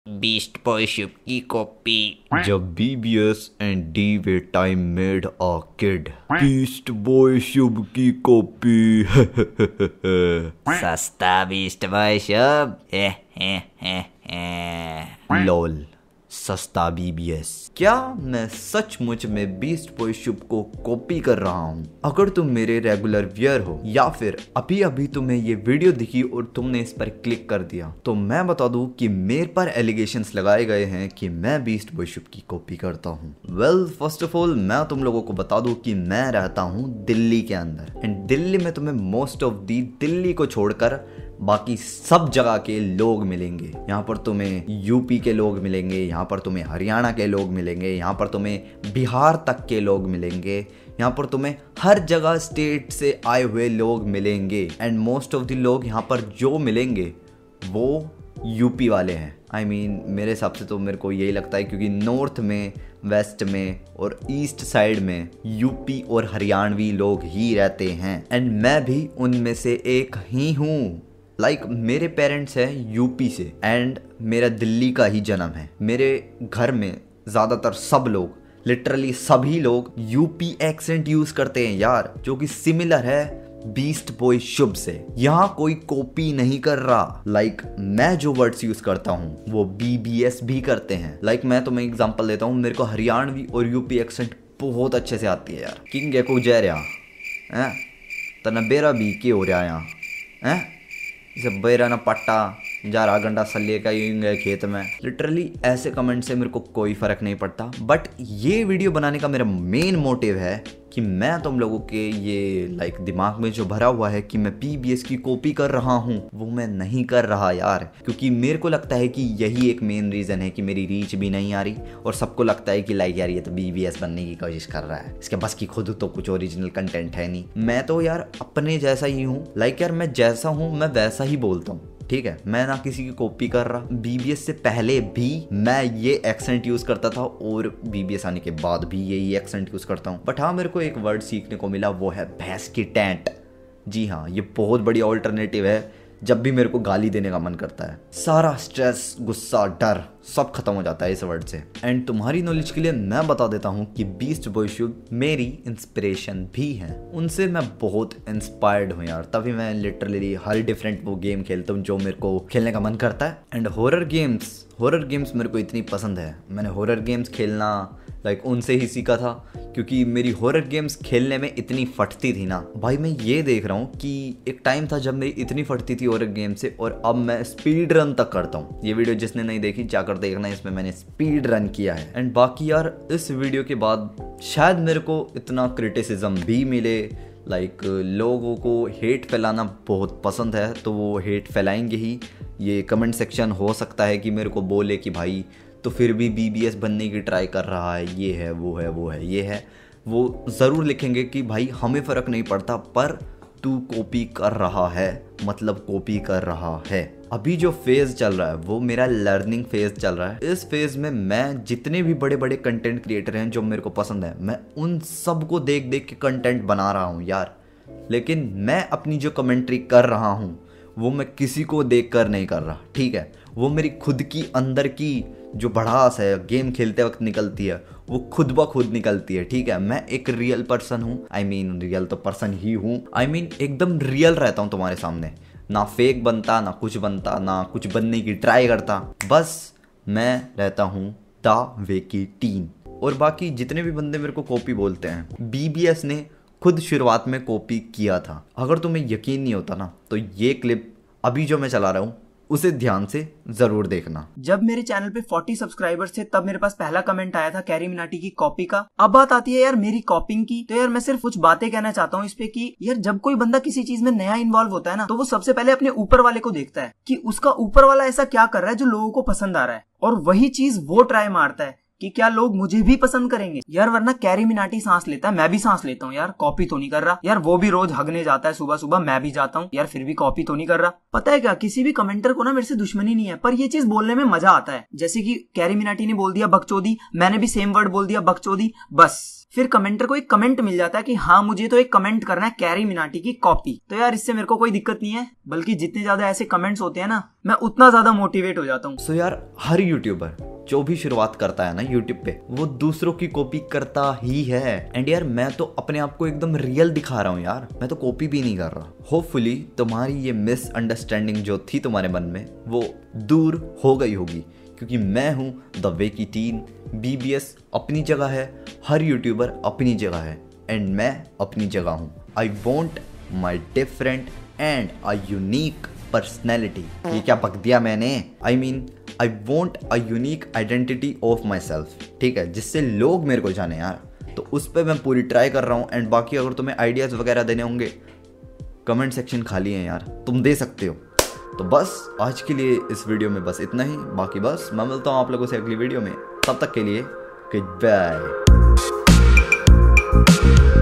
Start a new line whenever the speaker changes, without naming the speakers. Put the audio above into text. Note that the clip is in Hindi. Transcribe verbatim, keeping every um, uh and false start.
बीस्ट बॉय शिप की कॉपी।
जब B B S and D were time made a kid. Beast Boy शुभ की कॉपी।
सस्ता Beast Boy ship. Hey hey hey hey.
Lol सस्ता B B S। क्या मैं सचमुच में बीस्ट बॉय शुभ को कॉपी कर रहा हूँ? अगर तुम मेरे रेगुलर व्यूअर हो या फिर अभी अभी तुम्हें ये वीडियो दिखी और तुमने इस पर क्लिक कर दिया, तो मैं बता दूं कि मेरे पर एलिगेशंस लगाए गए हैं कि मैं बीस्ट बॉय शुभ की कॉपी करता हूँ। वेल फर्स्ट ऑफ ऑल मैं तुम लोगों को बता दूं कि मैं रहता हूँ दिल्ली के अंदर, एंड दिल्ली में तुम्हें मोस्ट ऑफ दी दिल्ली को छोड़कर बाकी सब जगह के लोग मिलेंगे। यहाँ पर तुम्हें यूपी के लोग मिलेंगे, यहाँ पर तुम्हें हरियाणा के लोग मिलेंगे, यहाँ पर तुम्हें बिहार तक के लोग मिलेंगे, यहाँ पर तुम्हें हर जगह स्टेट से आए हुए लोग मिलेंगे। एंड मोस्ट ऑफ द लोग यहाँ पर जो मिलेंगे वो यूपी वाले हैं। आई I मीन mean, मेरे हिसाब से तो मेरे को यही लगता है, क्योंकि नॉर्थ में, वेस्ट में और ईस्ट साइड में यूपी और हरियाणवी लोग ही रहते हैं, एंड मैं भी उनमें से एक ही हूँ। लाइक like, मेरे पेरेंट्स हैं यूपी से एंड मेरा दिल्ली का ही जन्म है। मेरे घर में ज़्यादातर सब लोग, लिटरली सभी लोग यूपी एक्सेंट यूज़ करते हैं यार, जो कि सिमिलर है बीस्ट बॉय शुभ से। यहाँ कोई कॉपी नहीं कर रहा। लाइक like, मैं जो वर्ड्स यूज़ करता हूँ वो B B S भी करते हैं। लाइक like, मैं तुम्हें एग्जांपल देता हूँ, मेरे को हरियाणवी और यूपी एक्सेंट बहुत अच्छे से आती है यार। किंग है को जय रहा है तना बेरा भी के हो रहा यहाँ है, इसे बेरा ना पट्टा जा रहा गंडा सल्ले का यूं खेत में। लिटरली ऐसे कमेंट से मेरे को कोई फर्क नहीं पड़ता, बट ये वीडियो बनाने का मेरा मेन मोटिव है कि मैं तुम लोगों के ये लाइक दिमाग में जो भरा हुआ है कि मैं B B S की कॉपी कर रहा हूँ, वो मैं नहीं कर रहा यार। क्योंकि मेरे को लगता है कि यही एक मेन रीज़न है कि मेरी रीच भी नहीं आ रही, और सबको लगता है कि लाइक यार ये तो B B S बनने की कोशिश कर रहा है, इसके बस की खुद तो कुछ ओरिजिनल कंटेंट है नहीं। मैं तो यार अपने जैसा ही हूँ। लाइक यार मैं जैसा हूँ मैं वैसा ही बोलता हूँ, ठीक है। मैं ना किसी की कॉपी कर रहा। B B S से पहले भी मैं ये एक्सेंट यूज करता था और B B S आने के बाद भी यही एक्सेंट यूज करता हूँ। बट हाँ, मेरे को एक वर्ड सीखने को मिला, वो है भैंस की टैंट। जी हाँ, ये बहुत बड़ी ऑल्टरनेटिव है जब भी मेरे को गाली देने का मन करता है। सारा स्ट्रेस, गुस्सा, डर सब खत्म हो जाता है इस वर्ड से। एंड तुम्हारी नॉलेज के लिए मैं बता देता हूँ कि बीस्ट बॉय शुभ मेरी इंस्पिरेशन भी है। उनसे मैं बहुत इंस्पायर्ड हूँ यार, तभी मैं लिटरली हर डिफरेंट वो गेम खेलता हूँ जो मेरे को खेलने का मन करता है। And horror games horror games मेरे को इतनी पसंद है। मैंने हॉरर गेम्स खेलना लाइक उनसे ही सीखा था, क्योंकि मेरी हॉरर गेम्स खेलने में इतनी फटती थी ना भाई। मैं ये देख रहा हूँ कि एक टाइम था जब मेरी इतनी फटती थी हॉरर गेम से, और अब मैं स्पीड रन तक करता हूँ। ये वीडियो जिसने नहीं देखी जाकर देखना, इसमें मैंने स्पीड रन किया है। एंड बाकी यार इस वीडियो के बाद शायद मेरे को इतना क्रिटिसिज्म भी मिले। लाइक like, लोगों को हेट फैलाना बहुत पसंद है, तो वो हेट फैलाएंगे ही। ये कमेंट सेक्शन हो सकता है कि मेरे को बोले कि भाई तो फिर भी B B S बनने की ट्राई कर रहा है, ये है वो है वो है ये है। वो ज़रूर लिखेंगे कि भाई हमें फ़र्क नहीं पड़ता, पर तू कॉपी कर रहा है मतलब कॉपी कर रहा है। अभी जो फेज़ चल रहा है वो मेरा लर्निंग फेज़ चल रहा है। इस फेज़ में मैं जितने भी बड़े बड़े कंटेंट क्रिएटर हैं जो मेरे को पसंद है, मैं उन सब को देख देख के कंटेंट बना रहा हूँ यार। लेकिन मैं अपनी जो कमेंट्री कर रहा हूँ वो मैं किसी को देख कर नहीं कर रहा, ठीक है। वो मेरी खुद की अंदर की जो भड़ास है गेम खेलते वक्त निकलती है, वो खुद ब खुद निकलती है, ठीक है। मैं एक रियल पर्सन हूँ। आई मीन रियल तो पर्सन ही हूँ। आई मीन एकदम रियल रहता हूँ तुम्हारे सामने, ना फेक बनता, ना कुछ बनता, ना कुछ बनने की ट्राई करता। बस मैं रहता हूँ द वे की टीम। और बाकी जितने भी बंदे मेरे को कॉपी बोलते हैं, B B S ने खुद शुरुआत में कॉपी किया था। अगर तुम्हें यकीन नहीं होता ना, तो ये क्लिप अभी जो मैं चला रहा हूँ उसे ध्यान से जरूर देखना।
जब मेरे चैनल पे चालीस सब्सक्राइबर्स थे तब मेरे पास पहला कमेंट आया था कैरी मिनाटी की कॉपी का। अब बात आती है यार मेरी कॉपिंग की, तो यार मैं सिर्फ कुछ बातें कहना चाहता हूँ इस पे कि यार जब कोई बंदा किसी चीज में नया इन्वॉल्व होता है ना, तो वो सबसे पहले अपने ऊपर वाले को देखता है कि उसका ऊपर वाला ऐसा क्या कर रहा है जो लोगों को पसंद आ रहा है, और वही चीज वो ट्राई मारता है कि क्या लोग मुझे भी पसंद करेंगे यार, वरना कैरी मिनाटी सांस लेता है, मैं भी सांस लेता हूँ यार, कॉपी तो नहीं कर रहा यार। वो भी रोज हगने जाता है सुबह सुबह, मैं भी जाता हूँ यार, फिर भी कॉपी तो नहीं कर रहा। पता है क्या, किसी भी कमेंटर को ना मेरे से दुश्मनी नहीं है, पर ये चीज बोलने में मजा आता है। जैसे कि कैरी मिनाटी ने बोल दिया बकचोदी, मैंने भी सेम वर्ड बोल दिया बकचोदी, बस फिर कमेंटर को एक कमेंट मिल जाता है कि हाँ मुझे तो एक कमेंट करना है कैरी मिनाटी की कॉपी। तो यार इससे मेरे को कोई दिक्कत नहीं है, बल्कि जितने ज्यादा ऐसे कमेंट्स होते हैं ना, मैं उतना ज्यादा मोटिवेट हो जाता हूँ।
सो so यार हर यूट्यूबर जो भी शुरुआत करता है ना यूट्यूब पे, वो दूसरों की कॉपी करता ही है। एंड यार मैं तो अपने आप को एकदम रियल दिखा रहा हूँ यार, मैं तो कॉपी भी नहीं कर रहा। होपफुली तुम्हारी ये मिसअंडरस्टैंडिंग जो थी तुम्हारे मन में, वो दूर हो गई होगी, क्योंकि मैं हूँ द वे की टीन। बीबीएस अपनी जगह है, हर यूट्यूबर अपनी जगह है, एंड मैं अपनी जगह हूँ। I want my different and a unique personality. ये क्या पक दिया मैंने? I mean I want a unique identity of myself, ठीक है, जिससे लोग मेरे को जाने यार। तो उस पर मैं पूरी ट्राई कर रहा हूँ। एंड बाकी अगर तुम्हें आइडियाज़ वगैरह देने होंगे, कमेंट सेक्शन खाली है यार, तुम दे सकते हो। तो बस आज के लिए इस वीडियो में बस इतना ही। बाकी बस मैं मिलता हूँ आप लोगों से अगली वीडियो में, तब तक के लिए गुड बाय।